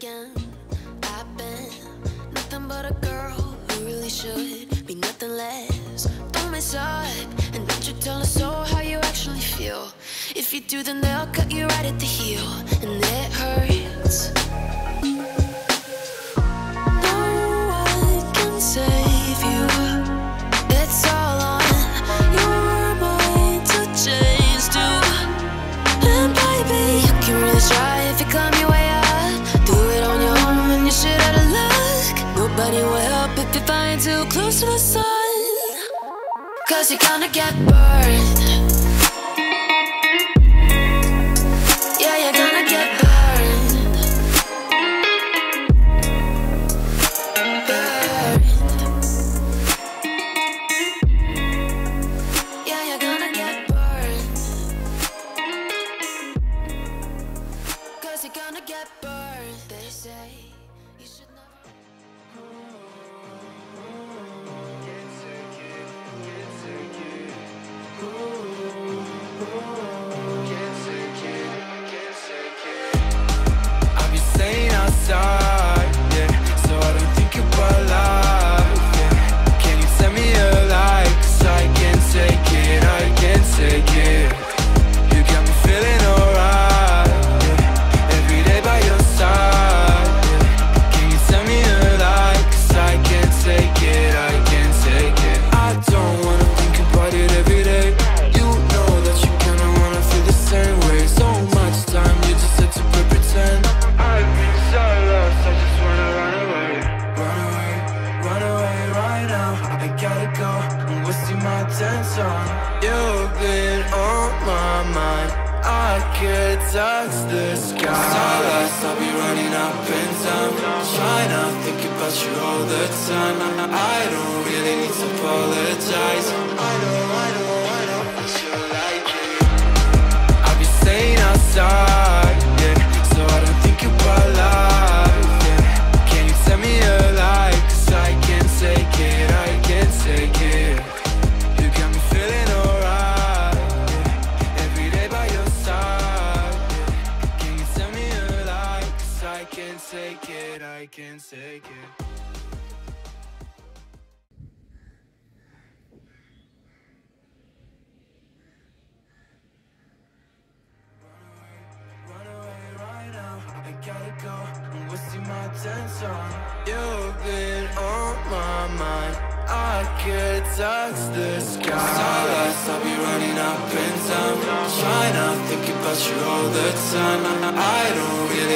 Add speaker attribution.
Speaker 1: again. I've been nothing but a girl who really should be nothing less. Don't mess up, and don't you tell us so how you actually feel. If you do, then they'll cut you right at the heel, and it hurts. No one can save you. It's all on your mind to change too. And baby, you can really try if you climb your way up. Do it on your own and you're shit out of luck. Nobody will help if you're flying too close to the sun. 'Cause you're gonna get burned. Yeah, you're gonna get burned. Burned. Yeah, you're gonna get burned. 'Cause you're gonna get burned. They say you should never.
Speaker 2: Yeah, so I don't think about life, yeah. Can you tell me a lie? 'Cause I can't take it, I can't take it. You got me feeling alright, yeah. Every day by your side, yeah. Can you tell me a lie? 'Cause I can't take it, I can't take it. I don't wanna think about it every day. You know that you kinda wanna feel the same way. So much time you just had to pretend. I've been so lost, I just wanna run away. Run away right now. I gotta go, I'm wasting my attention. You've been on my mind, I could touch the sky. Starlights, I'll be running up and down, trying to think about you all the time. I don't really need to apologize. I know that you like it. I'll be staying outside, yeah, so I don't think about life, yeah. Can you tell me a lie? 'Cause I can't take it, I can't take it. You got me feeling alright, yeah. Every day by your side, yeah. Can you tell me a lie? 'Cause I can't take it, I can't take it. I gotta go, I'm wasting my attention. You've been on my mind, I could touch the sky. Starlights, I'll be running up and down, trying to think about you all the time. I don't really